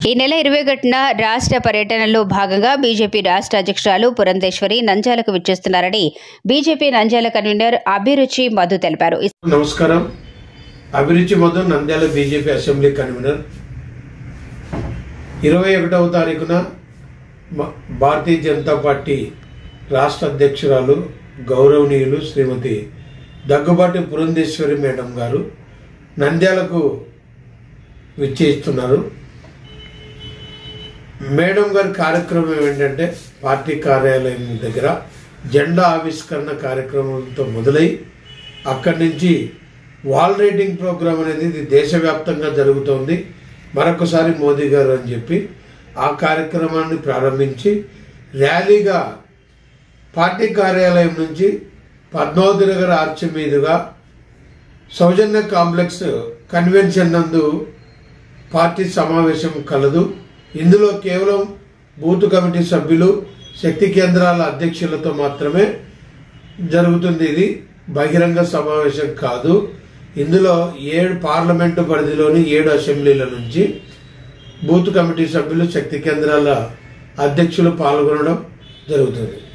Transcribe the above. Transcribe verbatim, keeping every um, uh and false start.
ఈ నెల ఇరవై ఒకటిన రాష్ట్ర పర్యటనలో భాగంగా బీజేపీ రాష్ట్ర అధ్యక్షురాలు పురంధేశ్వరి నంద్యాలకు విచ్చేస్తున్నారని బీజేపీ నంద్యాల కన్వీనర్ అభిరుచి మధు తెలిపారు. నమస్కారం. Abhiruchi Madhu, Nandyal BJP assembly convener. ఇరవై ఒకటవ తారీఖున భారతీయ జనతా పార్టీ రాష్ట్ర అధ్యక్షురాలు గౌరవనీయులు శ్రీమతి దగ్గుబాటి పురంధేశ్వరి మేడం గారు నంద్యాలకు విచ్చేస్తున్నారు. మేడం గారి కార్యక్రమం ఏంటంటే పార్టీ కార్యాలయం దగ్గర జెండా ఆవిష్కరణ కార్యక్రమంతో మొదలై అక్కడి నుంచి వాల్ రైటింగ్ ప్రోగ్రాం అనేది ఇది దేశవ్యాప్తంగా జరుగుతోంది. మరొకసారి మోదీ గారు అని చెప్పి ఆ కార్యక్రమాన్ని ప్రారంభించి ర్యాలీగా పార్టీ కార్యాలయం నుంచి పద్మావతి నగర్ ఆర్చ్ మీదుగా సౌజన్య కాంప్లెక్స్ కన్వెన్షన్ నందు పార్టీ సమావేశం కలదు. ఇందులో కేవలం బూత్ కమిటీ సభ్యులు, శక్తి కేంద్రాల అధ్యక్షులతో మాత్రమే జరుగుతుంది. ఇది బహిరంగ సమావేశం కాదు. ఇందులో ఏడు పార్లమెంటు పరిధిలోని ఏడు అసెంబ్లీల నుంచి బూత్ కమిటీ సభ్యులు, శక్తి కేంద్రాల అధ్యక్షులు పాల్గొనడం జరుగుతుంది.